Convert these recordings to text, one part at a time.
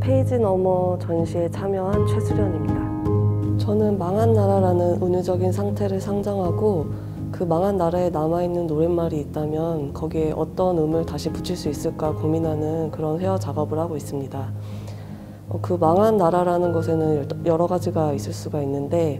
페이지 너머 전시에 참여한 최수련입니다. 저는 망한 나라라는 은유적인 상태를 상정하고 그 망한 나라에 남아있는 노랫말이 있다면 거기에 어떤 음을 다시 붙일 수 있을까 고민하는 그런 회화 작업을 하고 있습니다. 그 망한 나라라는 것에는 여러 가지가 있을 수가 있는데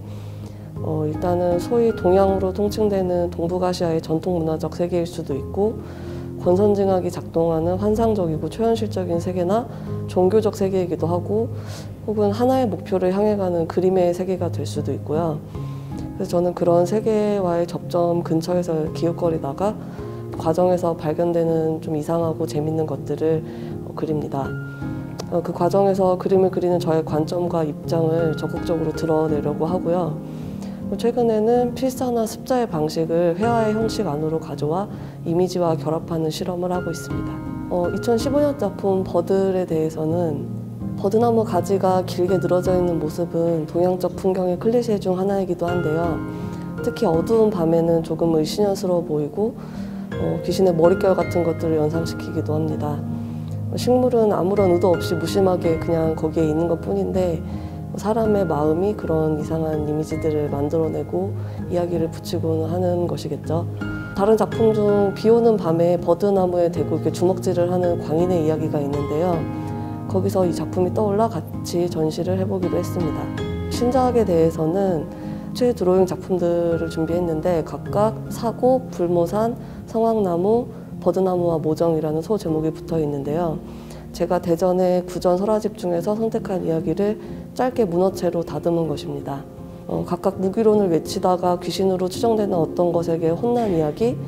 일단은 소위 동양으로 통칭되는 동북아시아의 전통문화적 세계일 수도 있고 권선징악이 작동하는 환상적이고 초현실적인 세계나 종교적 세계이기도 하고 혹은 하나의 목표를 향해 가는 그림의 세계가 될 수도 있고요. 그래서 저는 그런 세계와의 접점 근처에서 기웃거리다가 과정에서 발견되는 좀 이상하고 재밌는 것들을 그립니다. 그 과정에서 그림을 그리는 저의 관점과 입장을 적극적으로 드러내려고 하고요. 최근에는 필사나 습자의 방식을 회화의 형식 안으로 가져와 이미지와 결합하는 실험을 하고 있습니다. 2015년 작품 버들에 대해서는 버드나무 가지가 길게 늘어져 있는 모습은 동양적 풍경의 클리셰 중 하나이기도 한데요. 특히 어두운 밤에는 조금 을씨년스러워 보이고 귀신의 머릿결 같은 것들을 연상시키기도 합니다. 식물은 아무런 의도 없이 무심하게 그냥 거기에 있는 것 뿐인데 사람의 마음이 그런 이상한 이미지들을 만들어내고 이야기를 붙이고는 하는 것이겠죠. 다른 작품 중 비 오는 밤에 버드나무에 대고 이렇게 주먹질을 하는 광인의 이야기가 있는데요. 거기서 이 작품이 떠올라 같이 전시를 해보기로 했습니다. 신작에 대해서는 최 드로잉 작품들을 준비했는데 각각 사고, 불모산, 성황나무, 버드나무와 모정이라는 소 제목이 붙어 있는데요. 제가 대전의 구전 설화집 중에서 선택한 이야기를 짧게 문어체로 다듬은 것입니다. 각각 무기론을 외치다가 귀신으로 추정되는 어떤 것에게 혼난 이야기,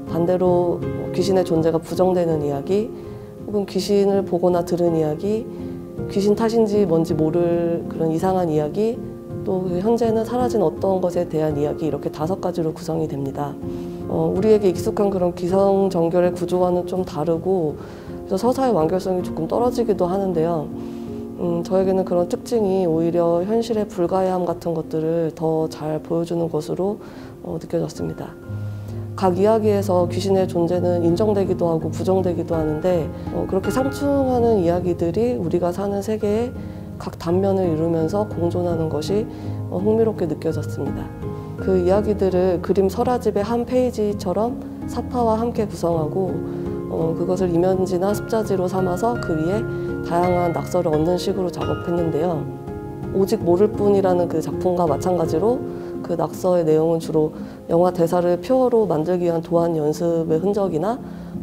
반대로 귀신의 존재가 부정되는 이야기, 혹은 귀신을 보거나 들은 이야기, 귀신 탓인지 뭔지 모를 그런 이상한 이야기, 또 현재는 사라진 어떤 것에 대한 이야기, 이렇게 5가지로 구성이 됩니다. 우리에게 익숙한 그런 기성정결의 구조와는 좀 다르고 그래서 서사의 완결성이 조금 떨어지기도 하는데요. 저에게는 그런 특징이 오히려 현실의 불가야함 같은 것들을 더 잘 보여주는 것으로 느껴졌습니다. 각 이야기에서 귀신의 존재는 인정되기도 하고 부정되기도 하는데 그렇게 상충하는 이야기들이 우리가 사는 세계의 각 단면을 이루면서 공존하는 것이 흥미롭게 느껴졌습니다. 그 이야기들을 그림 설화집의 한 페이지처럼 사파와 함께 구성하고 그것을 이면지나 습자지로 삼아서 그 위에 다양한 낙서를 얹는 식으로 작업했는데요. 오직 모를 뿐이라는 그 작품과 마찬가지로 그 낙서의 내용은 주로 영화 대사를 표어로 만들기 위한 도안 연습의 흔적이나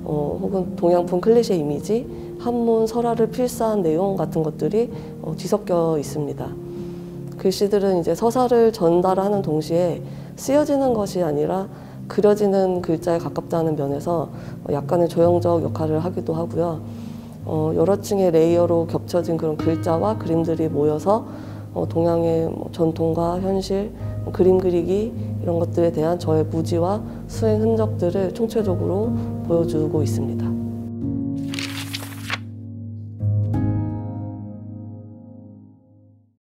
혹은 동양풍 클리셰 이미지, 한문, 설화를 필사한 내용 같은 것들이 뒤섞여 있습니다. 글씨들은 이제 서사를 전달하는 동시에 쓰여지는 것이 아니라 그려지는 글자에 가깝다는 면에서 약간의 조형적 역할을 하기도 하고요. 여러 층의 레이어로 겹쳐진 그런 글자와 그림들이 모여서 동양의 전통과 현실, 그림 그리기 이런 것들에 대한 저의 무지와 수행 흔적들을 총체적으로 보여주고 있습니다.